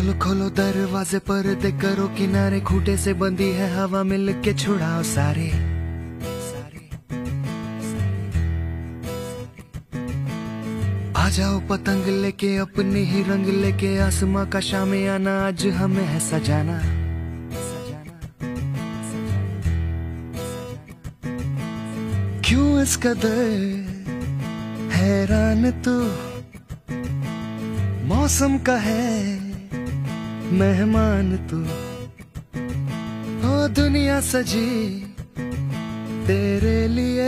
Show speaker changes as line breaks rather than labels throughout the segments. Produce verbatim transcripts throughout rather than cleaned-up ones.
खोलो खोलो दरवाजे पर्दे करो किनारे, खूंटे से बंदी है हवा मिल के छुड़ाओ सारे। आ जाओ पतंग लेके अपने ही रंग लेके, आसमां का शामियाना आज हमें है सजाना। क्यों इस कदर हैरान तू, मौसम का है मेहमान तू। ओ दुनिया सजी तेरे लिए,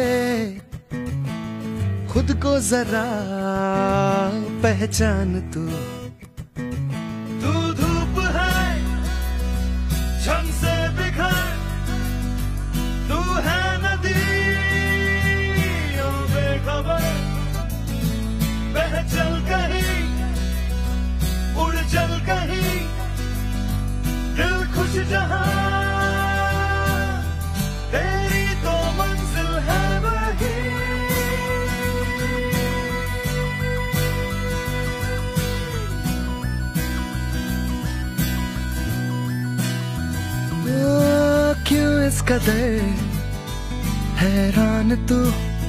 खुद को जरा पहचान तू।
तू धूप है झम से बिखर, तू है नदी ओ बेखबर, बह चल कहीं उड़ चल कहीं, दिल खुश जहां तेरी तो मंजिल है वही।
ओ क्यों इस कदर हैरान तू,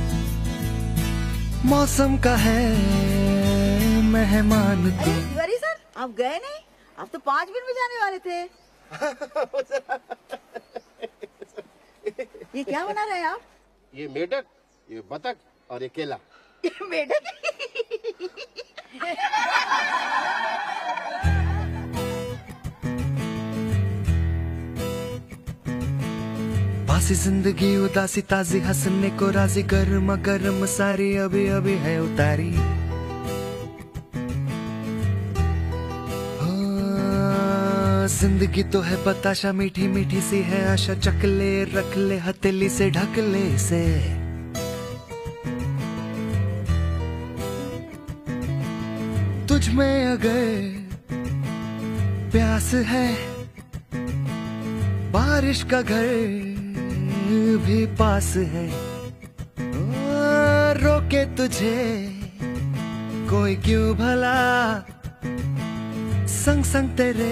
मौसम का है मेहमान तू।
तिवारी सर आप गए नहीं, आप तो पाँच मिनट में जाने वाले थे। ये क्या बना रहे हैं आप?
ये मेढक, ये बतख और ये केला।
मेढक?
बासी जिंदगी उदासी ताजी हंसने को राजी, गर्मा गर्म सारी अभी अभी है उतारी। जिंदगी तो है बताशा मीठी मीठी सी है आशा, चकले रख ले हथेली से ढक ले इसे। तुझ में अगर प्यास है, बारिश का घर भी पास है। ओ, रोके तुझे कोई क्यों भला, संग संग तेरे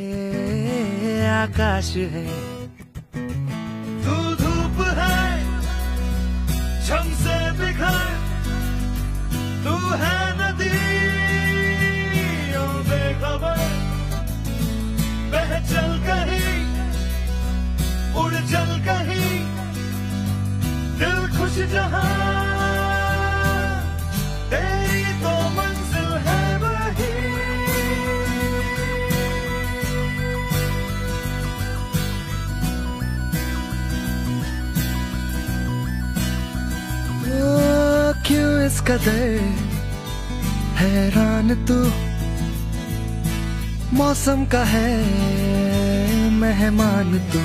आकाश है।
तू धूप है झम से बिखर, तू है नदी ओ बेखबर, बह चल कहीं उड़ चल कहीं, दिल खुश जहां तेरी तो मंजिल है वही।
क्यों इस कदर हैरान तू, मौसम का है मेहमान तू।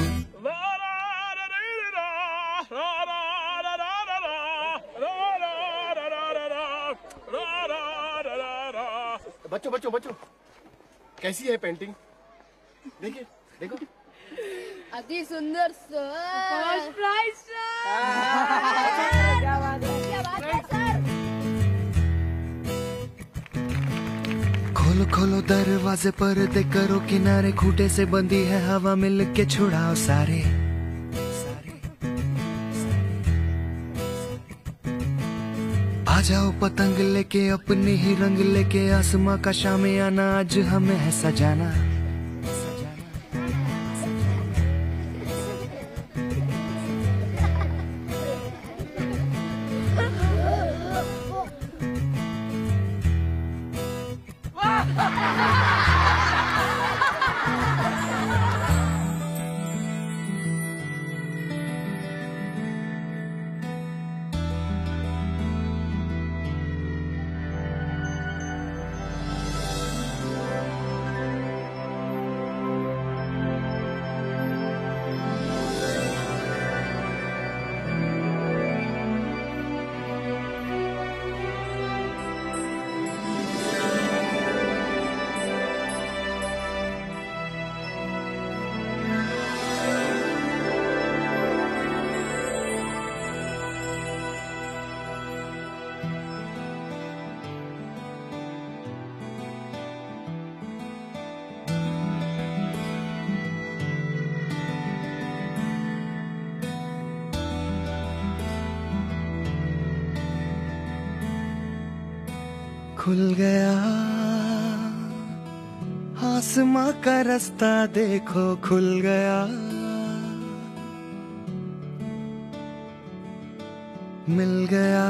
बच्चों बच्चों बच्चों कैसी है पेंटिंग? देखिए देखो,
अति सुंदर सर। First prize sir.
क्या बात है,
क्या बात है सर।
खोलो खोलो दरवाजे पर्दे करो किनारे, खूंटे से बंदी है हवा मिल के छुड़ाओ सारे। आ जाओ पतंग लेके अपने ही रंग लेके, आसमां का शामियाना आज हमें है सजाना। खुल गया आसमां का रास्ता देखो खुल गया। मिल गया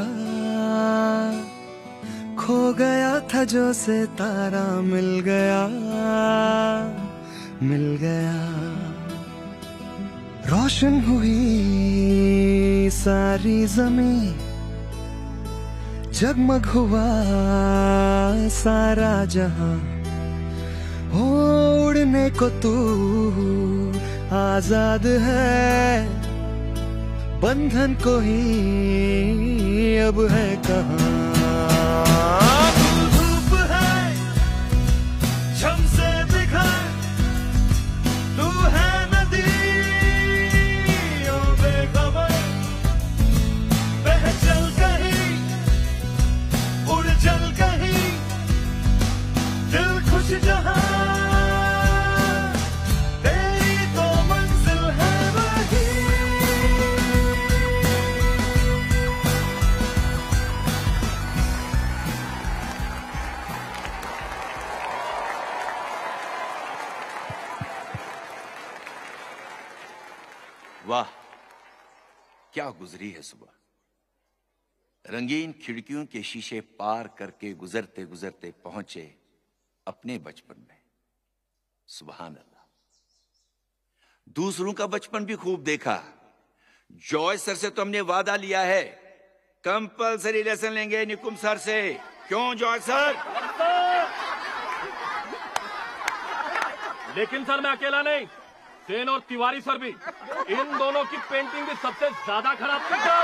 खो गया था जो सितारा मिल गया मिल गया। रोशन हुई सारी जमीन जगमग हुआ सारा जहां। उड़ने को तू आजाद है बंधन को ही अब है कहाँ।
धूप है झम से बिखर तू है नदी ओ बेखबर बह चल कहीं उड़ चल कहीं दिल खुश जहां
वाह क्या गुजरी है सुबह। रंगीन खिड़कियों के शीशे पार करके गुजरते गुजरते पहुंचे अपने बचपन में। सुभान अल्लाह। दूसरों का बचपन भी खूब देखा। जॉय सर से तो हमने वादा लिया है कंपलसरी लेसन लेंगे निकुम सर से। क्यों जॉय सर?
लेकिन सर मैं अकेला नहीं, सेन और तिवारी सर भी। इन दोनों की पेंटिंग भी सबसे ज्यादा खराब थी सर।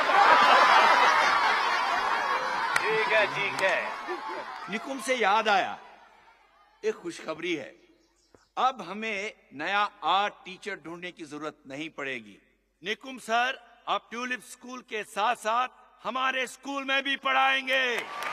ठीक है ठीक है। निकुम से याद आया, एक खुशखबरी है। अब हमें नया आर्ट टीचर ढूंढने की जरूरत नहीं पड़ेगी। निकुम सर अब ट्यूलिप स्कूल के साथ साथ हमारे स्कूल में भी पढ़ाएंगे।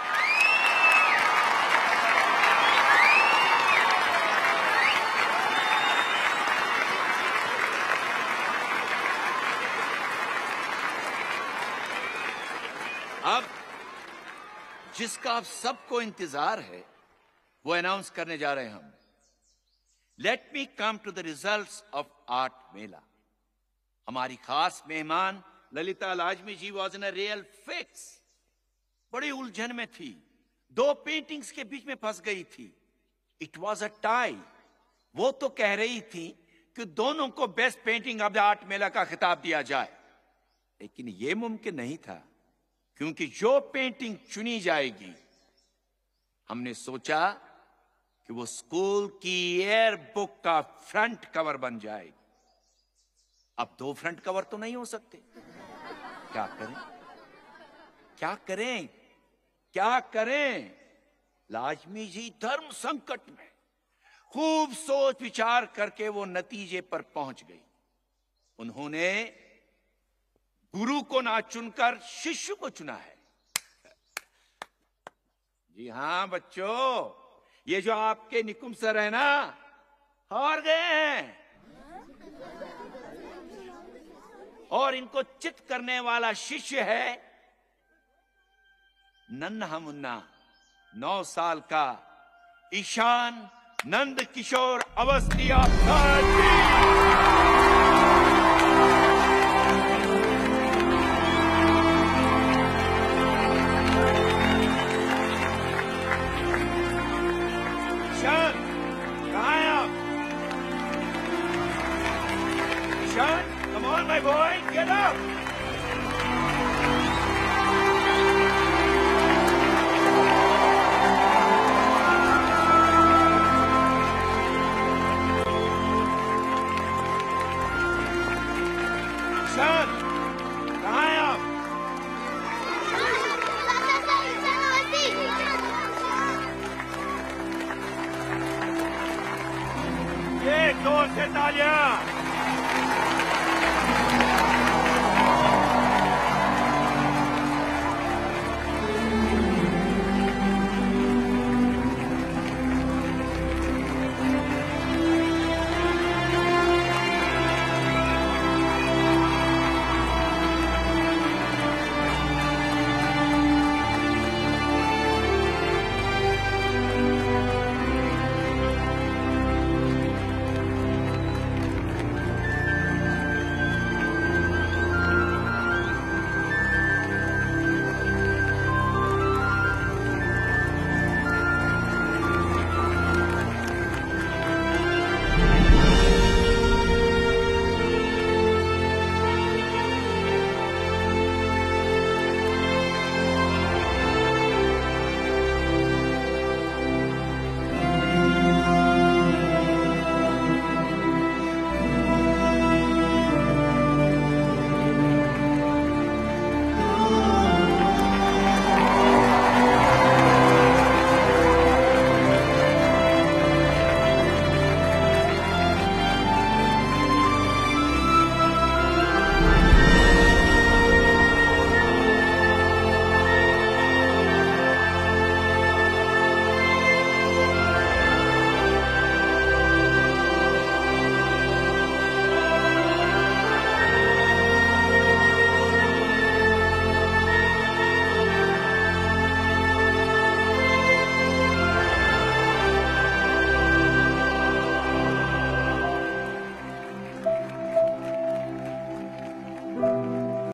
अब जिसका आप सबको इंतजार है वो अनाउंस करने जा रहे हैं हम। Let me come to the results of art mela. हमारी खास मेहमान Lalita Lajmi ji was in a real fix. बड़ी उलझन में थी, दो पेंटिंग्स के बीच में फंस गई थी। It was a tie. वो तो कह रही थी कि दोनों को best painting of the art mela का खिताब दिया जाए, लेकिन यह मुमकिन नहीं था क्योंकि जो पेंटिंग चुनी जाएगी हमने सोचा कि वो स्कूल की ईयर बुक का फ्रंट कवर बन जाएगी। अब दो फ्रंट कवर तो नहीं हो सकते। क्या करें क्या करें क्या करें? लाजमी जी धर्म संकट में खूब सोच विचार करके वो नतीजे पर पहुंच गई। उन्होंने गुरु को ना चुनकर शिष्य को चुना है। जी हां बच्चों, ये जो आपके निकुम सर है ना, हार गए हैं और इनको चित करने वाला शिष्य है नन्हा मुन्ना नौ साल का ईशान नंद किशोर अवस्थी।